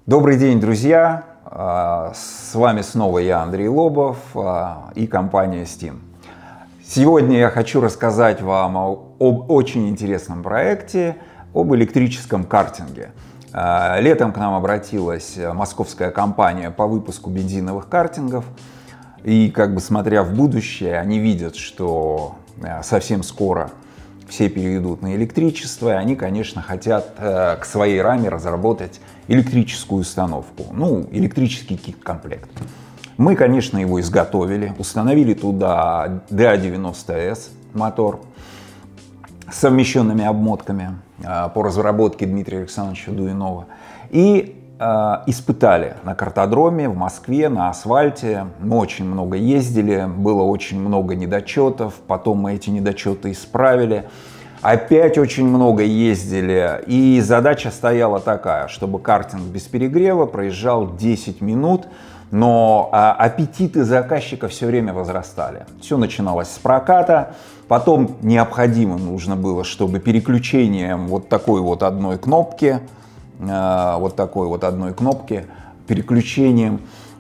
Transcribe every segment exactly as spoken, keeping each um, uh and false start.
Добрый день, друзья! С вами снова я, Андрей Лобов, и компания Steam. Сегодня я хочу рассказать вам об очень интересном проекте, об электрическом картинге. Летом к нам обратилась московская компания по выпуску бензиновых картингов. И, как бы смотря в будущее, они видят, что совсем скоро все перейдут на электричество, и они, конечно, хотят э, к своей раме разработать электрическую установку, ну, электрический кит-комплект. Мы, конечно, его изготовили, установили туда ди эй девяносто эс мотор с совмещенными обмотками э, по разработке Дмитрия Александровича Дуинова и э, испытали на картодроме в Москве, на асфальте. Мы очень много ездили, было очень много недочетов, потом мы эти недочеты исправили. Опять очень много ездили, и задача стояла такая, чтобы картинг без перегрева проезжал десять минут, но а, аппетиты заказчика все время возрастали. Все начиналось с проката, потом необходимо нужно было, чтобы переключением вот такой вот одной кнопки, э, вот такой вот одной кнопки, переключением,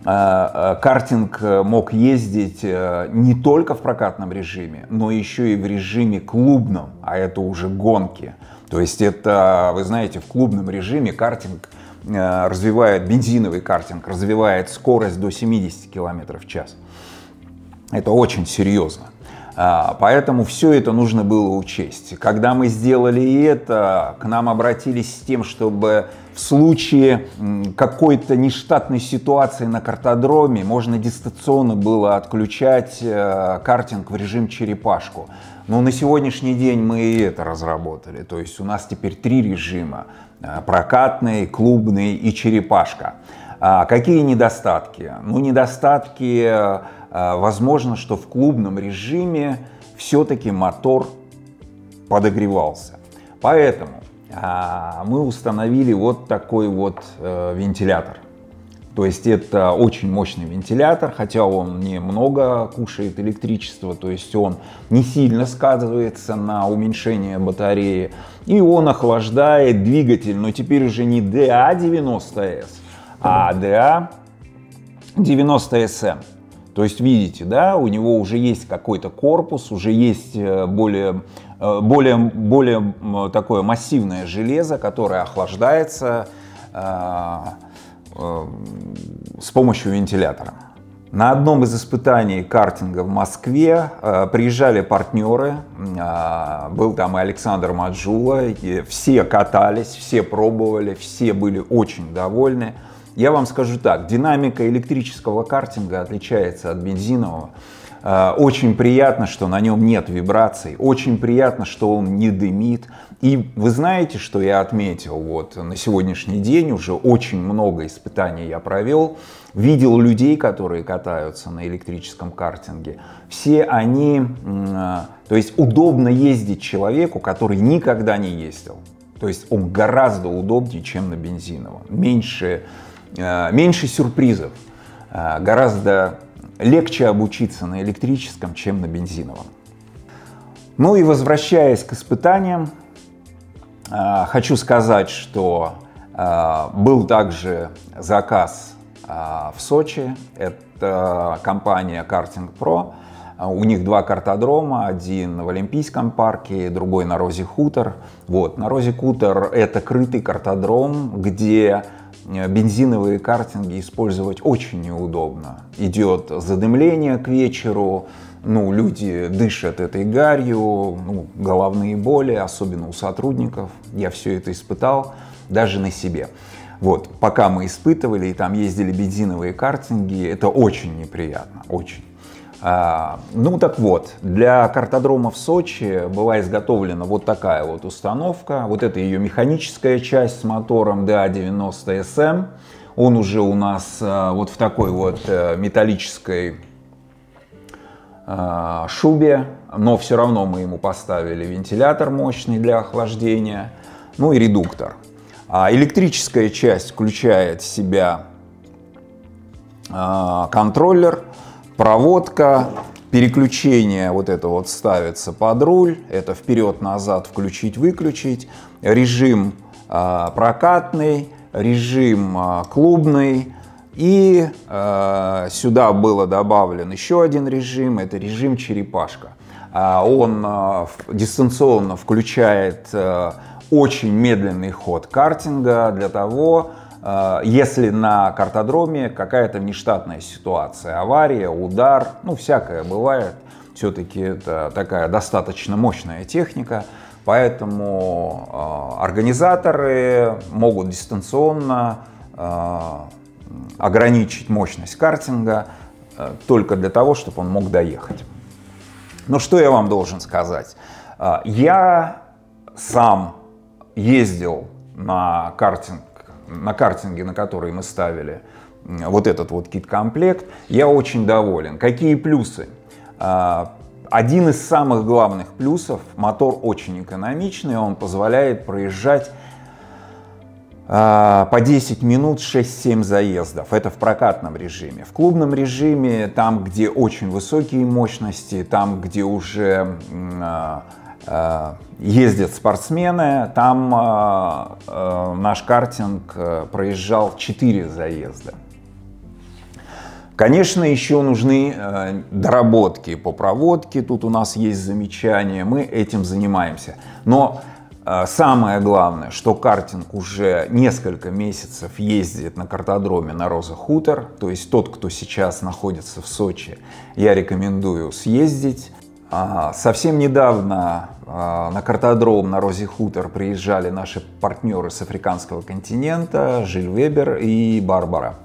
картинг мог ездить не только в прокатном режиме, но еще и в режиме клубном, а это уже гонки. То есть это, вы знаете, в клубном режиме картинг развивает, бензиновый картинг развивает скорость до семидесяти километров в час. Это очень серьезно. Поэтому все это нужно было учесть. Когда мы сделали это, к нам обратились с тем, чтобы в случае какой-то нештатной ситуации на картодроме можно дистанционно было отключать картинг в режим черепашку. Но на сегодняшний день мы и это разработали. То есть у нас теперь три режима: прокатный, клубный и черепашка. Какие недостатки? Ну, недостатки... Возможно, что в клубном режиме все-таки мотор подогревался. Поэтому а, мы установили вот такой вот а, вентилятор. То есть это очень мощный вентилятор, хотя он немного кушает электричество, то есть он не сильно сказывается на уменьшение батареи. И он охлаждает двигатель, но теперь уже не ди эй девяносто эс, а ди эй девяносто эс эм. То есть, видите, да, у него уже есть какой-то корпус, уже есть более, более, более такое массивное железо, которое охлаждается э, э, с помощью вентилятора. На одном из испытаний картинга в Москве э, приезжали партнеры, э, был там и Александр Маджула, и все катались, все пробовали, все были очень довольны. Я вам скажу так, динамика электрического картинга отличается от бензинового. Очень приятно, что на нем нет вибраций, очень приятно, что он не дымит. И вы знаете, что я отметил? Вот на сегодняшний день уже очень много испытаний я провел, видел людей, которые катаются на электрическом картинге. Все они, то есть удобно ездить человеку, который никогда не ездил. То есть он гораздо удобнее, чем на бензиновом. Меньше... Меньше сюрпризов, гораздо легче обучиться на электрическом, чем на бензиновом. Ну и возвращаясь к испытаниям, хочу сказать, что был также заказ в Сочи, это компания Karting Pro. У них два картодрома, один в Олимпийском парке, другой на Розе Хутор. Вот, на Розе Хутор это крытый картодром, где бензиновые картинги использовать очень неудобно. Идет задымление к вечеру, ну, люди дышат этой гарью, ну, головные боли, особенно у сотрудников. Я все это испытал даже на себе. Вот, пока мы испытывали и там ездили бензиновые картинги, это очень неприятно, очень. А, ну так вот, для картодрома в Сочи была изготовлена вот такая вот установка. Вот это ее механическая часть с мотором ди эй девяносто эс эм. Он уже у нас а, вот в такой вот а, металлической а, шубе, но все равно мы ему поставили вентилятор мощный для охлаждения, ну и редуктор. А электрическая часть включает в себя а, контроллер, проводка, переключение вот это вот ставится под руль, это вперед-назад включить-выключить, режим э, прокатный, режим клубный, и э, сюда было добавлен еще один режим, это режим черепашка. Он э, дистанционно включает э, очень медленный ход картинга для того, э, если на картодроме какая-то внештатная ситуация, авария, удар, ну всякое бывает, все-таки это такая достаточно мощная техника, поэтому э, организаторы могут дистанционно э, ограничить мощность картинга э, только для того, чтобы он мог доехать. Но что я вам должен сказать? Я сам ездил на картинг, на картинге, на который мы ставили вот этот вот кит-комплект. Я очень доволен. Какие плюсы? Один из самых главных плюсов — мотор очень экономичный, он позволяет проезжать по десять минут шесть-семь заездов. Это в прокатном режиме. В клубном режиме, там, где очень высокие мощности, там, где уже э, э, ездят спортсмены, там э, э, наш картинг проезжал четыре заезда. Конечно, еще нужны э, доработки по проводке. Тут у нас есть замечания, мы этим занимаемся. Но самое главное, что картинг уже несколько месяцев ездит на картодроме на Роза Хутор, то есть тот, кто сейчас находится в Сочи, я рекомендую съездить. Совсем недавно на картодром на Розе Хутор приезжали наши партнеры с африканского континента, Жиль Вебер и Барбара.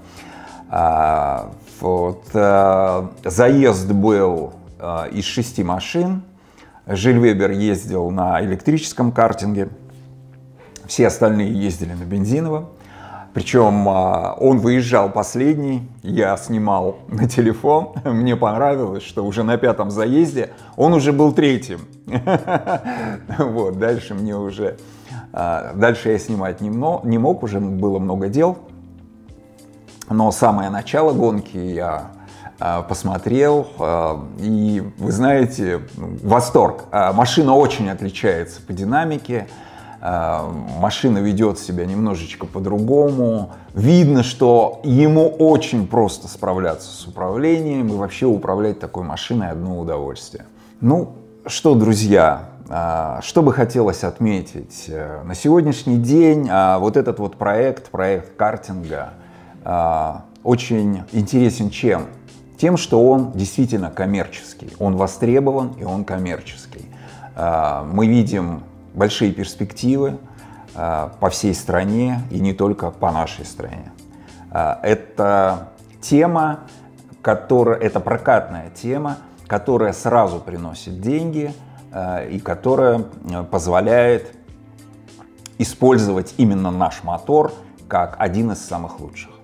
Вот. Заезд был из шести машин. Жиль Вебер ездил на электрическом картинге, все остальные ездили на бензиновом. Причем он выезжал последний, я снимал на телефон, мне понравилось, что уже на пятом заезде он уже был третьим. Вот, дальше мне уже, дальше я снимать не мог, уже было много дел. Но самое начало гонки я посмотрел, и вы знаете, восторг. Машина очень отличается по динамике, машина ведет себя немножечко по-другому. Видно, что ему очень просто справляться с управлением, и вообще управлять такой машиной одно удовольствие. Ну что, друзья, что бы хотелось отметить. На сегодняшний день вот этот вот проект, проект картинга, очень интересен чем? Тем, что он действительно коммерческий, он востребован и он коммерческий. Мы видим большие перспективы по всей стране и не только по нашей стране. Это тема, которая, это прокатная тема, которая сразу приносит деньги и которая позволяет использовать именно наш мотор как один из самых лучших.